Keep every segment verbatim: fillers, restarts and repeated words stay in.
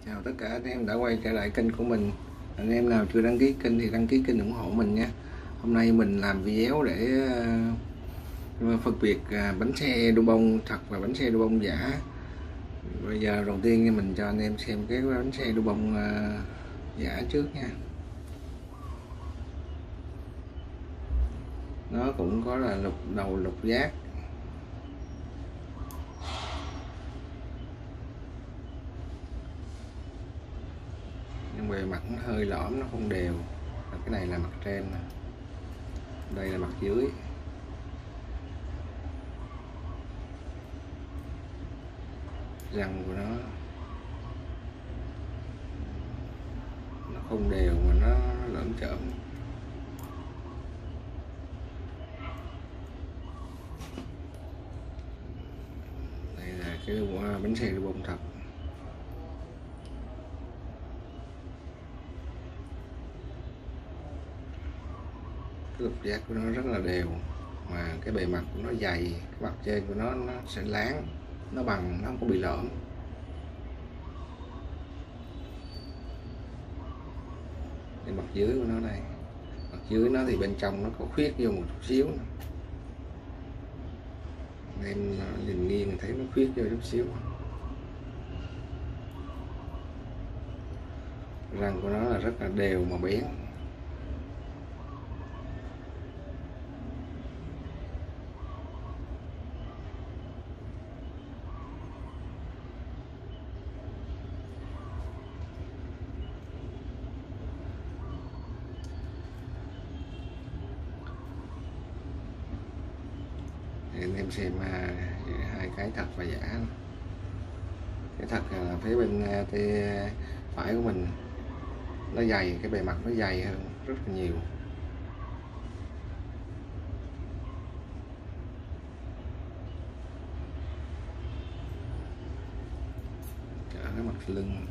Chào tất cả anh em đã quay trở lại kênh của mình. Anh em nào chưa đăng ký kênh thì đăng ký kênh ủng hộ mình nha. Hôm nay mình làm video để uh, phân biệt uh, bánh xe đu bông thật và bánh xe đu bông giả. Bây giờ đầu tiên mình cho anh em xem cái bánh xe đu bông uh, giả trước nha. Nó cũng có là lục đầu lục giác, nhưng bề mặt nó hơi lõm, nó không đều. Cái này là mặt trên, đây là mặt dưới. Răng của nó nó không đều mà nó lởm chởm. Đây là cái bánh xe đu bông thật. Cái lục giác của nó rất là đều, mà cái bề mặt của nó dày, cái mặt trên của nó nó sẽ láng, nó bằng, nó không có bị lõm. Cái mặt dưới của nó đây, mặt dưới nó thì bên trong nó có khuyết vô một chút xíu, em nhìn nghiêng thấy nó khuyết vô chút xíu. Răng của nó là rất là đều mà bén. Anh em xem hai cái thật và giả. Cái thật là phía bên tay phải của mình nó dày, cái bề mặt nó dày hơn rất là nhiều. Ở cái mặt lưng,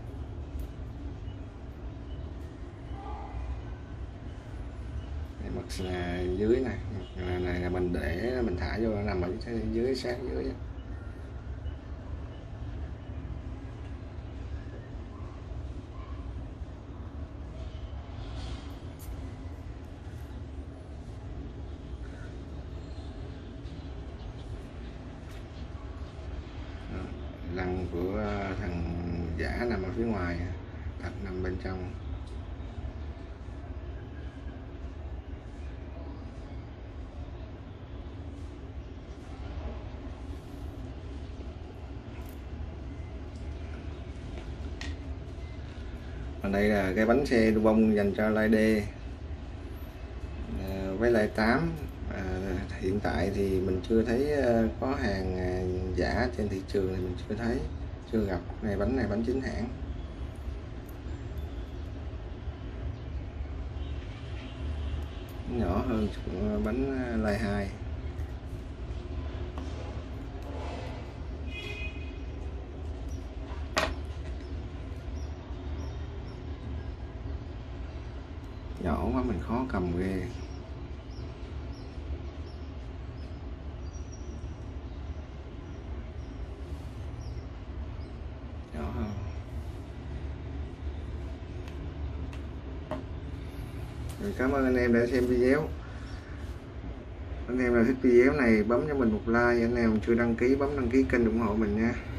cái mặt là dưới này, mặt này là mình để mình thả vô, nó nằm ở dưới, sát dưới. Răng của thằng giả nằm ở phía ngoài, thật nằm bên trong. Ở đây là cái bánh xe đu bông dành cho Lai D với Lai tám. À, hiện tại thì mình chưa thấy có hàng giả trên thị trường, thì mình chưa thấy, chưa gặp. Này bánh này bánh chính hãng. Nhỏ hơn bánh Lai hai. Nhỏ quá mình khó cầm ghê. Nhỏ hơn. Rồi, cảm ơn anh em đã xem video. Anh em nào thích video này bấm cho mình một like, anh em chưa đăng ký bấm đăng ký kênh ủng hộ mình nha.